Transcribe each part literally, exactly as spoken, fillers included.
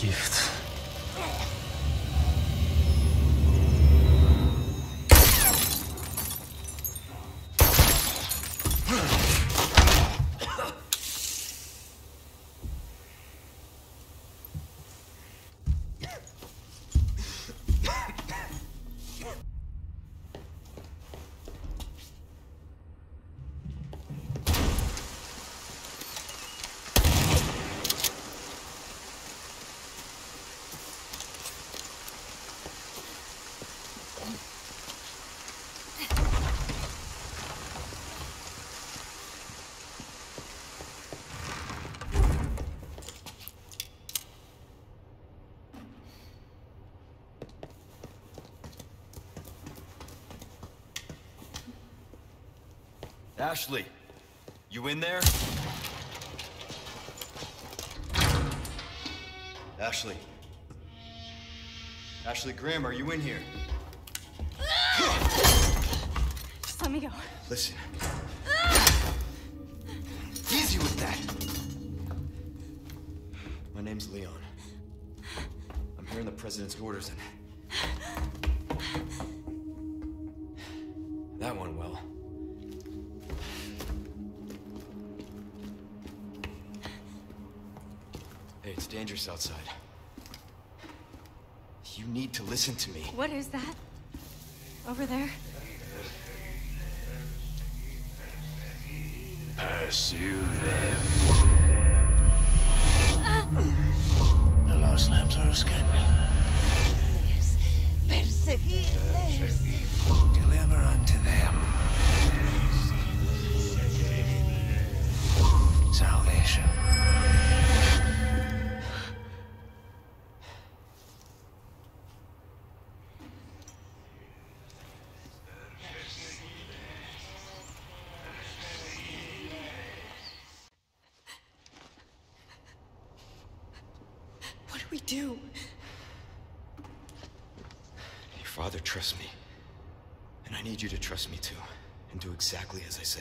Gift. Ashley, you in there? Ashley. Ashley Graham, are you in here? Just let me go. Listen. Easy with that. My name's Leon. I'm hearing the president's orders and... That went well. Hey, it's dangerous outside. You need to listen to me. What is that? Over there? Pursue them. The lost lambs are escaping. Perseguirles. Deliver unto them salvation. What do we do? Your father trusts me. And I need you to trust me too. And do exactly as I say.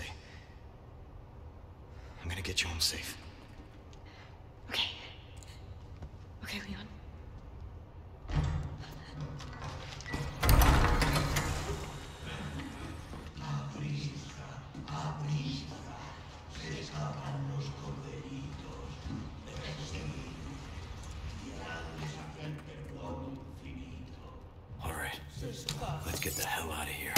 I'm gonna get you home safe. Okay. Okay, Leon. All right. Let's get the hell out of here.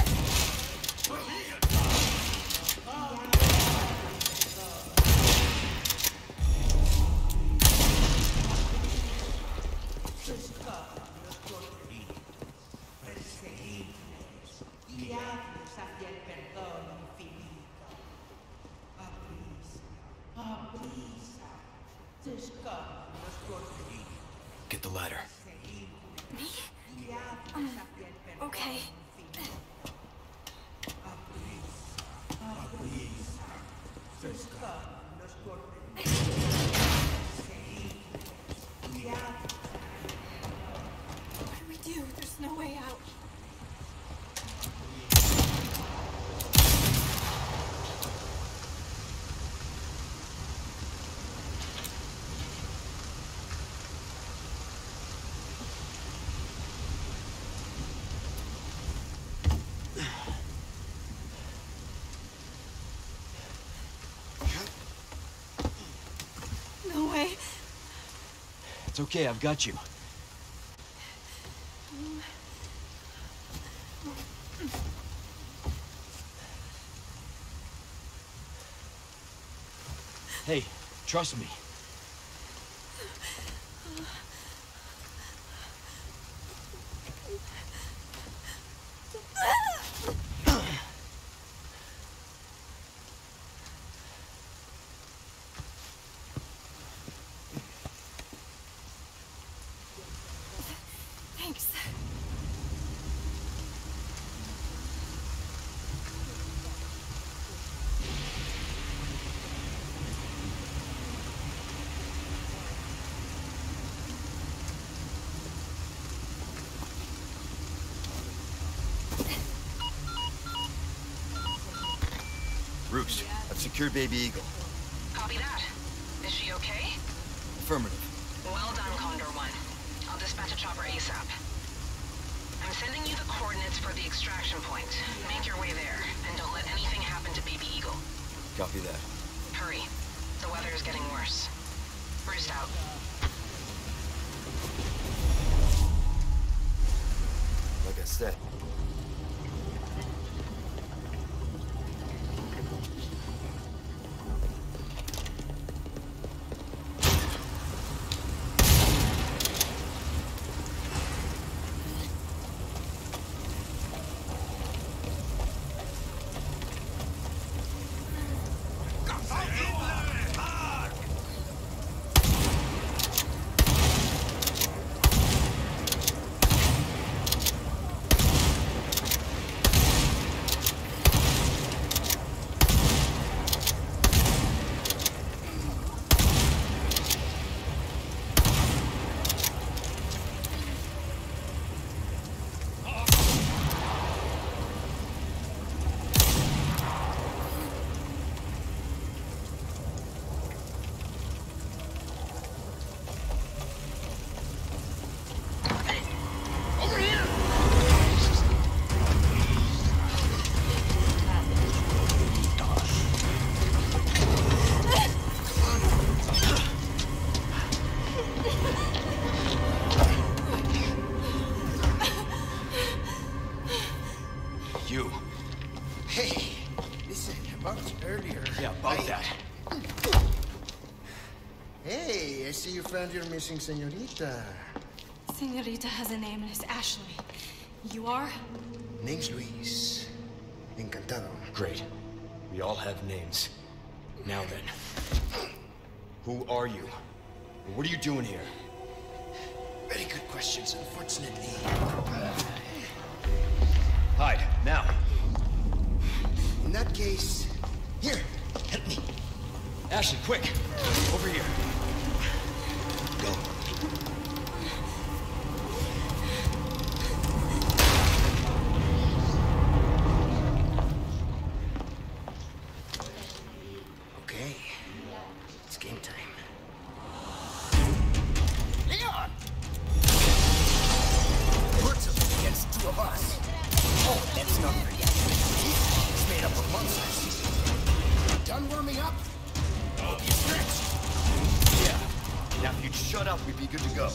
Guiadlos hacia el perdón infinito. Aprisa, aprisa. Se escapan los corderos. Get the ladder. Um, okay. Se escapan los corderos. What do we do? There's no way out. No way. It's okay, I've got you. Hey, trust me. Thanks. Roost, I've secured Baby Eagle. Copy that. Is she okay? Affirmative. Well done, Condor one. I'll dispatch a chopper ASAP. I'm sending you the coordinates for the extraction point. Make your way there, and don't let anything happen to Baby Eagle. Copy that. Hurry. The weather is getting worse. Roost out. Like I said. You. Hey, listen, about earlier. Yeah, about I- that. Hey, I see you found your missing señorita. Senorita has a name and it's Ashley. You are? Name's Luis. Encantado. Great. We all have names. Now then. Who are you? And what are you doing here? Very good questions, unfortunately. Hide, now. In that case, here, help me. Ashley, quick! Over here. Go. Okay, it's game time. Leon! Words up against two of us. Oh, let's not forget. It's made up of monsters. Done warming up? Hope you stretched. Yeah. Now if you'd shut up, we'd be good to go.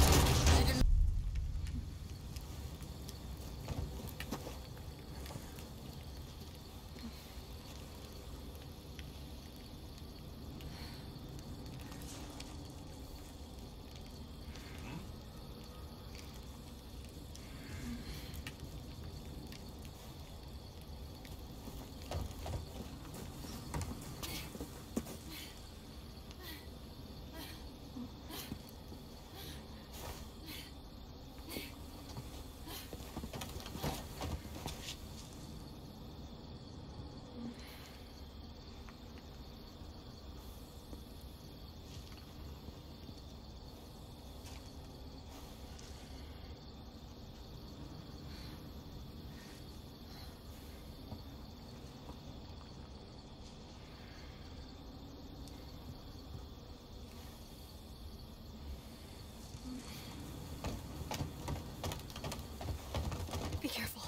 Be careful.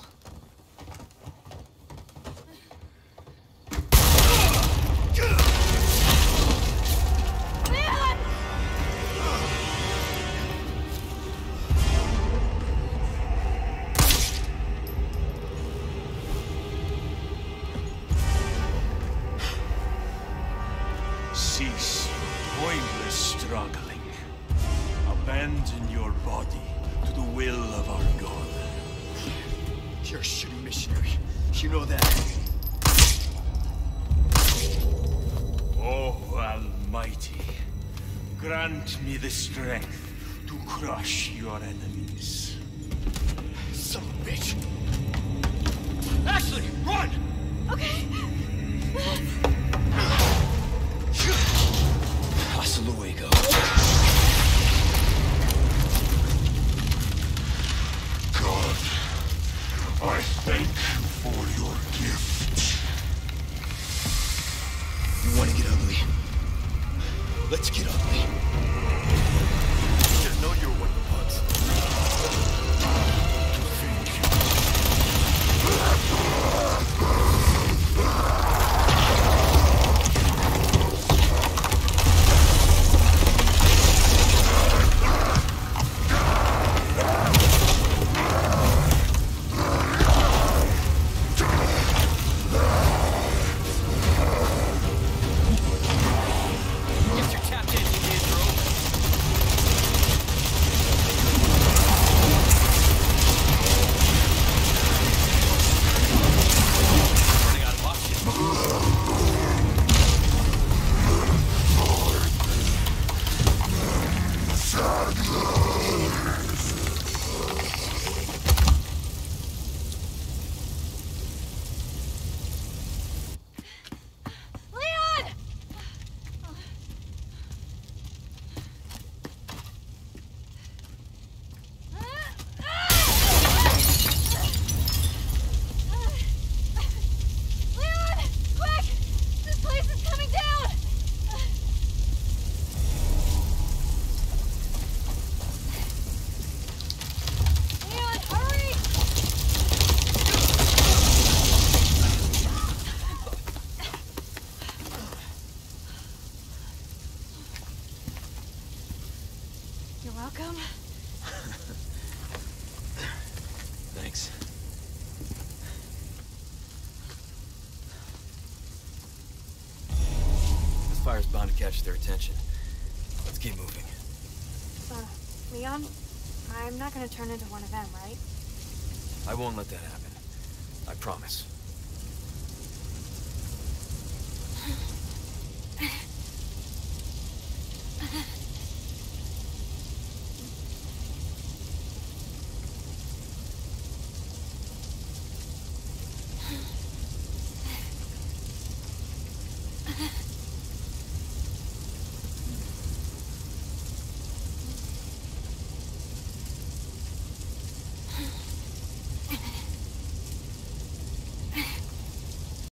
Cease pointless struggling. Abandon your body to the will of our God. You're a shitty missionary. You know that. Oh, Almighty, grant me the strength to crush your enemies. Son of a bitch! Ashley, run! Okay. Hasta luego. God, I thank you for your gift. You want to get ugly? Let's get ugly. catch their attention. Let's keep moving. Uh, Leon? I'm not gonna turn into one of them, right? I won't let that happen. I promise. Uh-huh.